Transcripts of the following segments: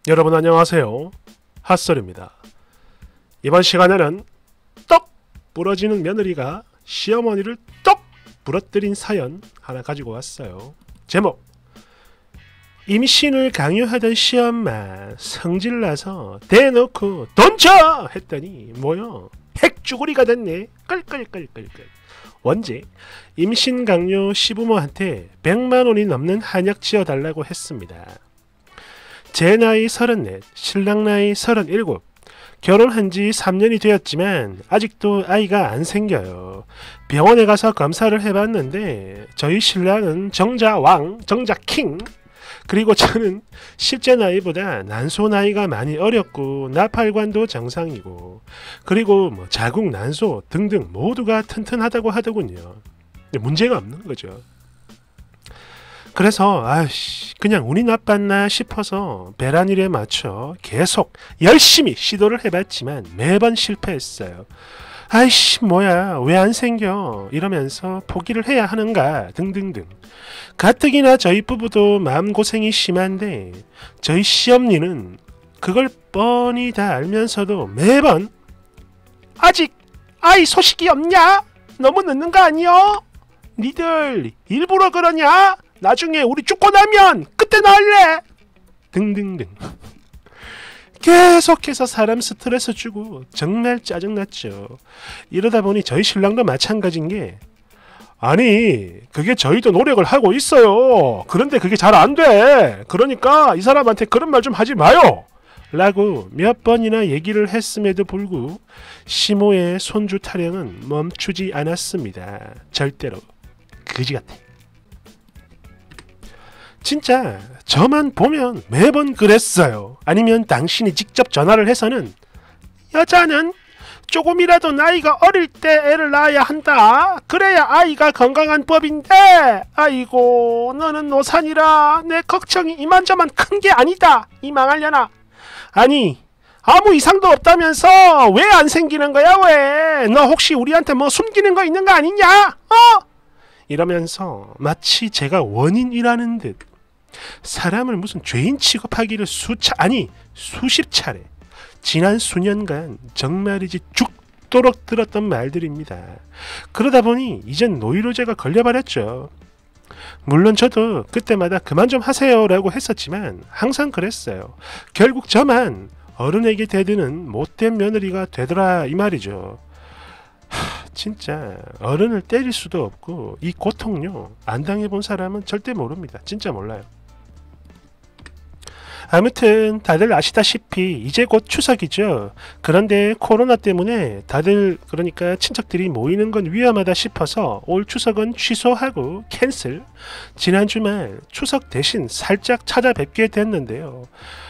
여러분 안녕하세요. 핫설입니다. 이번 시간에는 떡 부러지는 며느리가 시어머니를 떡 부러뜨린 사연 하나 가지고 왔어요. 제목: 임신을 강요하던 시엄마 성질나서 대놓고 돈 줘! 했더니 뭐요? 핵쭈구리가 됐네. 끌끌끌끌끌. 원제: 임신 강요 시부모한테 100만원이 넘는 한약 지어달라고 했습니다. 제 나이 34, 신랑 나이 37. 결혼한 지 3년이 되었지만 아직도 아이가 안 생겨요. 병원에 가서 검사를 해봤는데 저희 신랑은 정자왕, 정자킹, 그리고 저는 실제 나이보다 난소 나이가 많이 어렸고 나팔관도 정상이고, 그리고 뭐 자궁, 난소 등등 모두가 튼튼하다고 하더군요. 근데 문제가 없는 거죠. 그래서 그냥 운이 나빴나 싶어서 배란일에 맞춰 계속 열심히 시도를 해봤지만 매번 실패했어요. 뭐야 왜 안 생겨 이러면서 포기를 해야 하는가 등등등. 가뜩이나 저희 부부도 마음고생이 심한데 저희 시엄니는 그걸 뻔히 다 알면서도 매번 아직 아이 소식이 없냐? 너무 늦는 거 아니여? 니들 일부러 그러냐? 나중에 우리 죽고 나면 그때 나을래? 등등등. 계속해서 사람 스트레스 주고 정말 짜증났죠. 이러다 보니 저희 신랑도 마찬가지인 게, 아니 그게 저희도 노력을 하고 있어요. 그런데 그게 잘 안 돼. 그러니까 이 사람한테 그런 말 좀 하지 마요 라고 몇 번이나 얘기를 했음에도 불구하고 시모의 손주 타령은 멈추지 않았습니다. 절대로. 그지 같아. 진짜 저만 보면 매번 그랬어요. 아니면 당신이 직접 전화를 해서는 여자는 조금이라도 나이가 어릴 때 애를 낳아야 한다. 그래야 아이가 건강한 법인데 아이고 너는 노산이라 내 걱정이 이만저만 큰 게 아니다. 이 망하려나. 아니 아무 이상도 없다면서 왜 안 생기는 거야 왜? 너 혹시 우리한테 뭐 숨기는 거 있는 거 아니냐? 이러면서 마치 제가 원인이라는 듯 사람을 무슨 죄인 취급하기를 수십 차례 지난 수년간 정말이지 죽도록 들었던 말들입니다. 그러다 보니 이젠 노이로제가 걸려버렸죠. 물론 저도 그때마다 그만 좀 하세요 라고 했었지만 항상 그랬어요. 결국 저만 어른에게 대드는 못된 며느리가 되더라 이 말이죠. 진짜 어른을 때릴 수도 없고 이 고통요 안 당해본 사람은 절대 모릅니다. 진짜 몰라요. 아무튼 다들 아시다시피 이제 곧 추석이죠. 그런데 코로나 때문에 다들 그러니까 친척들이 모이는 건 위험하다 싶어서 올 추석은 취소하고 캔슬. 지난 주말 추석 대신 살짝 찾아뵙게 됐는데요.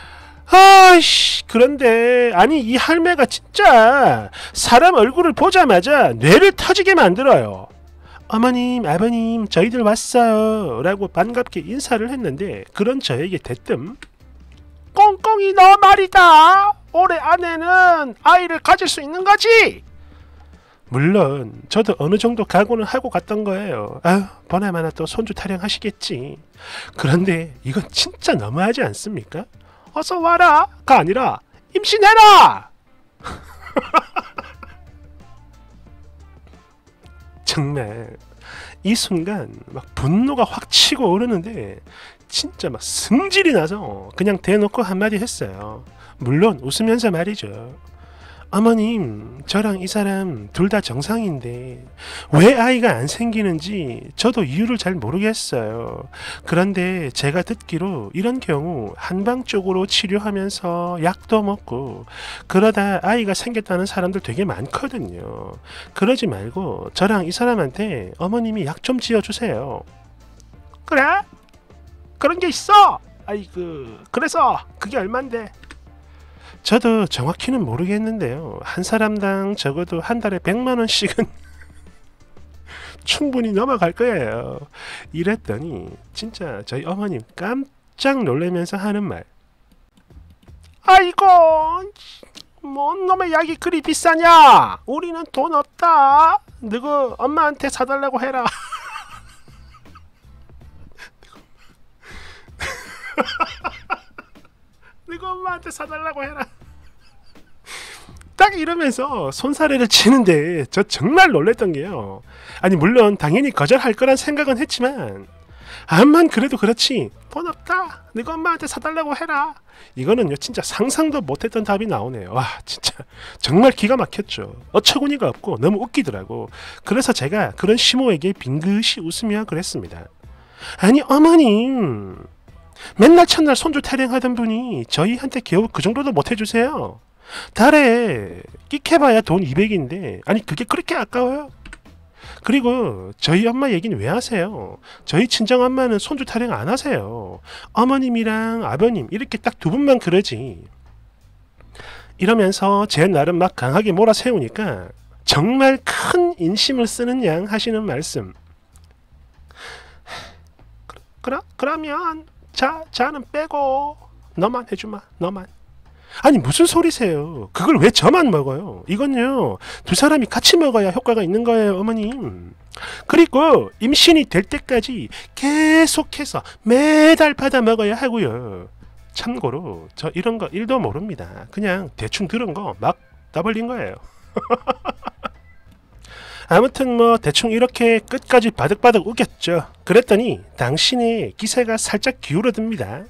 그런데 아니 이 할매가 진짜 사람 얼굴을 보자마자 뇌를 터지게 만들어요. 어머님, 아버님, 저희들 왔어요 라고 반갑게 인사를 했는데 그런 저에게 대뜸 꽁꽁이 너 말이다. 올해 안에는 아이를 가질 수 있는 거지? 물론 저도 어느 정도 각오는 하고 갔던 거예요. 보나마나 또 손주 타령하시겠지. 그런데 이건 진짜 너무하지 않습니까? 어서 와라가 아니라 임신해라! 정말 이 순간 막 분노가 확 치고 오르는데 진짜 막 승질이 나서 그냥 대놓고 한마디 했어요. 물론 웃으면서 말이죠. 어머님, 저랑 이 사람 둘 다 정상인데 왜 아이가 안 생기는지 저도 이유를 잘 모르겠어요. 그런데 제가 듣기로 이런 경우 한방 쪽으로 치료하면서 약도 먹고 그러다 아이가 생겼다는 사람들 되게 많거든요. 그러지 말고 저랑 이 사람한테 어머님이 약 좀 지어주세요. 그래? 그런 게 있어? 그래서 그게 얼만데? 저도 정확히는 모르겠는데요. 한 사람당 적어도 한 달에 100만원씩은 충분히 넘어갈 거예요. 이랬더니 진짜 저희 어머님 깜짝 놀라면서 하는 말. 아이고 뭔 놈의 약이 그리 비싸냐? 우리는 돈 없다. 너그 엄마한테 사달라고 해라. 이거 엄마한테 사달라고 해라. 딱 이러면서 손사래를 치는데 저 정말 놀랬던 게요. 아니 물론 당연히 거절할 거란 생각은 했지만 암만 그래도 그렇지 돈 없다 네가 엄마한테 사달라고 해라 이거는요 진짜 상상도 못했던 답이 나오네요. 와 진짜 정말 기가 막혔죠. 어처구니가 없고 너무 웃기더라고. 그래서 제가 그런 시모에게 빙긋이 웃으며 그랬습니다. 아니 어머님 맨날 첫날 손주 타령하던 분이 저희한테 겨우 그 정도도 못 해주세요. 달에 끽해봐야 돈 200인데 아니 그게 그렇게 아까워요? 그리고 저희 엄마 얘기는 왜 하세요? 저희 친정엄마는 손주 타령 안 하세요. 어머님이랑 아버님 이렇게 딱 두 분만 그러지. 이러면서 제 나름 막 강하게 몰아세우니까 정말 큰 인심을 쓰는 양 하시는 말씀. 그러면 자는 빼고 너만 해주마 너만. 아니 무슨 소리세요? 그걸 왜 저만 먹어요? 이건요 두 사람이 같이 먹어야 효과가 있는 거예요 어머님. 그리고 임신이 될 때까지 계속해서 매달 받아 먹어야 하고요. 참고로 저 이런 거 1도 모릅니다. 그냥 대충 들은 거 막 떠벌린 거예요. 아무튼 뭐 대충 이렇게 끝까지 바득바득 웃겼죠. 그랬더니 당신의 기세가 살짝 기울어듭니다.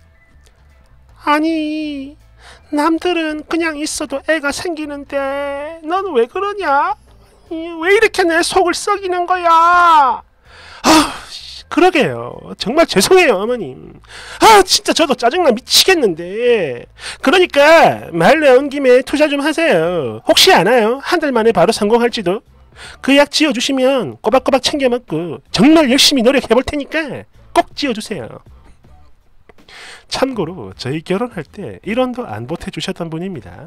아니 남들은 그냥 있어도 애가 생기는데 넌 왜 그러냐? 왜 이렇게 내 속을 썩이는 거야? 아, 그러게요. 정말 죄송해요 어머님. 아 진짜 저도 짜증나 미치겠는데. 그러니까 말 나온 김에 투자 좀 하세요. 혹시 아나요? 한 달 만에 바로 성공할지도. 그 약 지어주시면 꼬박꼬박 챙겨 먹고 정말 열심히 노력해볼 테니까 꼭 지어주세요. 참고로 저희 결혼할 때 1원도 안 보태주셨던 분입니다.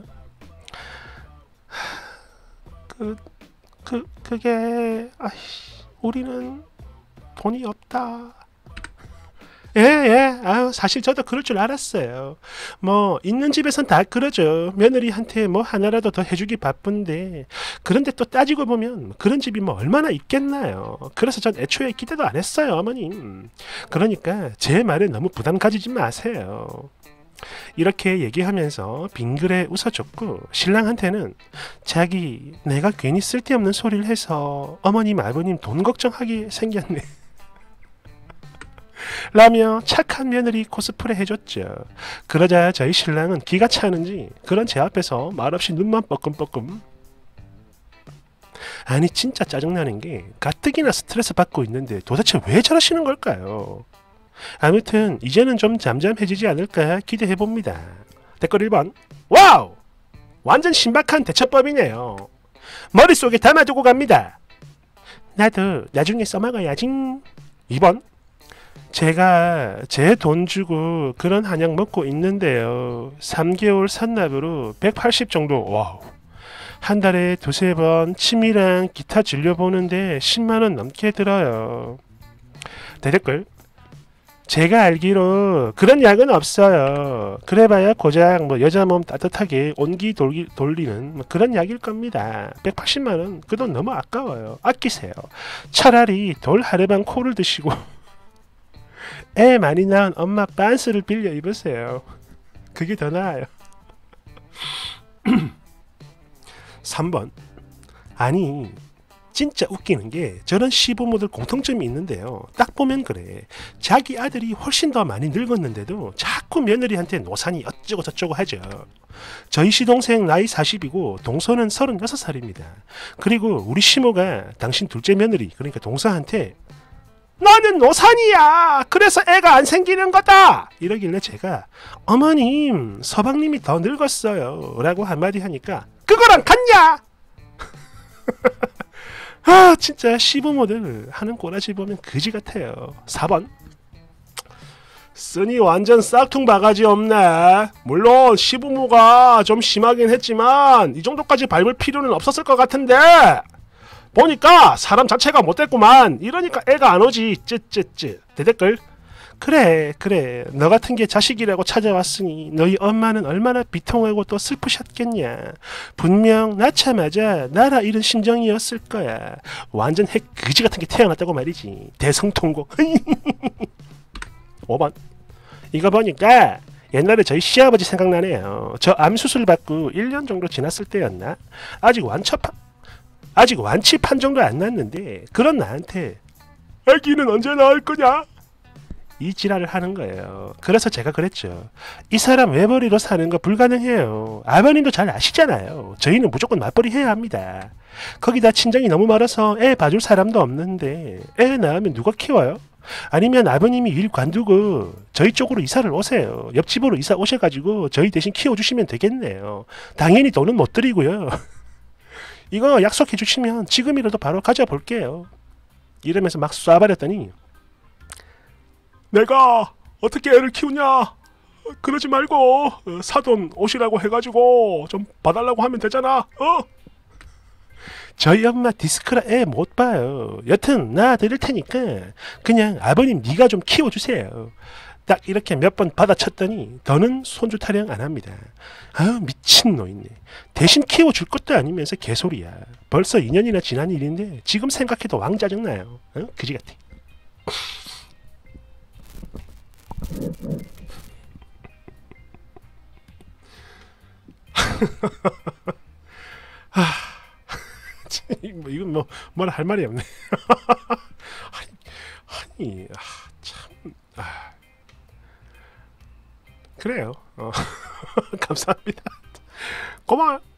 그게 우리는 돈이 없다. 예. 아유, 사실 저도 그럴 줄 알았어요. 뭐 있는 집에선 다 그러죠. 며느리한테 뭐 하나라도 더 해주기 바쁜데. 그런데 또 따지고 보면 그런 집이 뭐 얼마나 있겠나요. 그래서 전 애초에 기대도 안 했어요 어머님. 그러니까 제 말에 너무 부담 가지지 마세요. 이렇게 얘기하면서 빙그레 웃어줬고 신랑한테는 자기 내가 괜히 쓸데없는 소리를 해서 어머님 아버님 돈 걱정하게 생겼네 라며 착한 며느리 코스프레 해줬죠. 그러자 저희 신랑은 기가 차는지 그런 제 앞에서 말없이 눈만 뻐끔뻐끔. 아니 진짜 짜증나는 게 가뜩이나 스트레스 받고 있는데 도대체 왜 저러시는 걸까요? 아무튼 이제는 좀 잠잠해지지 않을까 기대해봅니다. 댓글 1번 와우! 완전 신박한 대처법이네요. 머릿속에 담아두고 갑니다. 나도 나중에 써먹어야지. 2번 제가 제 돈 주고 그런 한약 먹고 있는데요. 3개월 산납으로 180 정도. 와우. 한 달에 두세 번 침이랑 기타 진료 보는데 10만원 넘게 들어요. 대댓글 제가 알기로 그런 약은 없어요. 그래봐야 고작 뭐 여자 몸 따뜻하게 온기 돌리는 뭐 그런 약일 겁니다. 180만원 그 돈 너무 아까워요. 아끼세요. 차라리 돌 하루방 코를 드시고 애 많이 낳은 엄마 빤스를 빌려 입으세요. 그게 더 나아요. 3번 아니 진짜 웃기는 게 저런 시부모들 공통점이 있는데요. 딱 보면 그래. 자기 아들이 훨씬 더 많이 늙었는데도 자꾸 며느리한테 노산이 어쩌고 저쩌고 하죠. 저희 시동생 나이 40이고 동서는 36살입니다. 그리고 우리 시모가 당신 둘째 며느리 그러니까 동서한테 너는 노산이야. 그래서 애가 안 생기는 거다. 이러길래 제가 어머님 서방님이 더 늙었어요 라고 한마디 하니까 그거랑 같냐? 아 진짜 시부모들 하는 꼬라지 보면 그지 같아요. 4번 쓰니 완전 싹퉁 바가지 없네. 물론 시부모가 좀 심하긴 했지만 이 정도까지 밟을 필요는 없었을 것 같은데 보니까 사람 자체가 못됐구만. 이러니까 애가 안 오지. 쯔쯔쯔. 대댓글 그래 너 같은 게 자식이라고 찾아왔으니 너희 엄마는 얼마나 비통하고 또 슬프셨겠냐. 분명 낳자마자 나라 잃은 심정이었을 거야. 완전 핵 그지 같은 게 태어났다고 말이지. 대성통곡. 5번 이거 보니까 옛날에 저희 시아버지 생각나네요. 저 암 수술 받고 1년 정도 지났을 때였나? 아직 완치 판정도 안 났는데 그런 나한테 아기는 언제 나을 거냐? 이 지랄을 하는 거예요. 그래서 제가 그랬죠. 이 사람 외벌이로 사는 거 불가능해요. 아버님도 잘 아시잖아요. 저희는 무조건 맞벌이 해야 합니다. 거기다 친정이 너무 멀어서 애 봐줄 사람도 없는데 애 낳으면 누가 키워요? 아니면 아버님이 일 관두고 저희 쪽으로 이사를 오세요. 옆집으로 이사 오셔가지고 저희 대신 키워주시면 되겠네요. 당연히 돈은 못 드리고요. 이거 약속해 주시면 지금이라도 바로 가져볼게요. 이러면서 막 쏴버렸더니 내가 어떻게 애를 키우냐? 그러지 말고 사돈 오시라고 해가지고 좀 봐달라고 하면 되잖아. 저희 엄마 디스크라 애 못 봐요. 여튼 나 드릴 테니까 그냥 아버님 네가 좀 키워주세요. 딱 이렇게 몇 번 받아쳤더니 더는 손주 타령 안 합니다. 아유 미친놈이네. 대신 키워줄 것도 아니면서 개소리야. 벌써 2년이나 지난 일인데 지금 생각해도 왕 짜증나요. 그지 같아. 이건 뭐 뭐라 할 말이 없네. 아니 참 그래요. 감사합니다. 고마워요.